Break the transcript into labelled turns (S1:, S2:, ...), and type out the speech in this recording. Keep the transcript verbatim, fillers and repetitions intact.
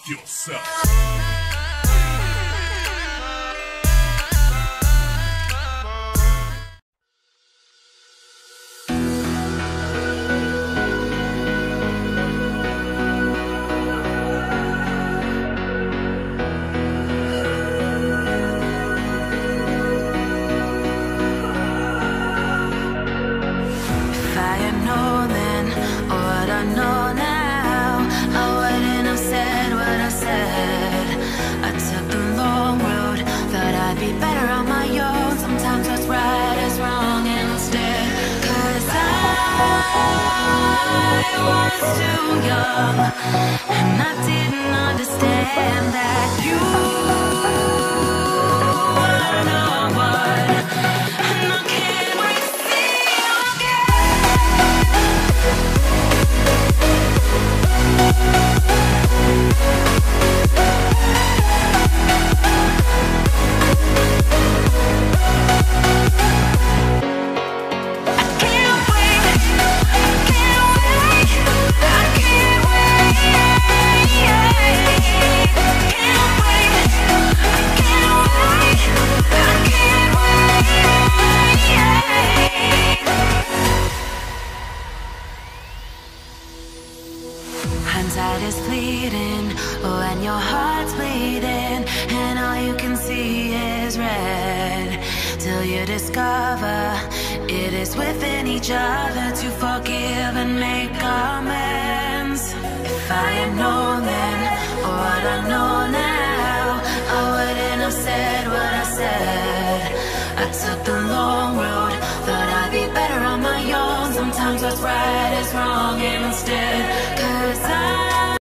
S1: fuck yourself. I was too young, and I didn't understand that you were the one, and I can't wait to see you hindsight is fleeting when your heart's bleeding and all you can see is red, till you discover it is within each other to forgive and make amends. If I had known then what I know now, I wouldn't have said what I said. I took the long road, thought I'd be better on my own. Sometimes what's right is wrong, and instead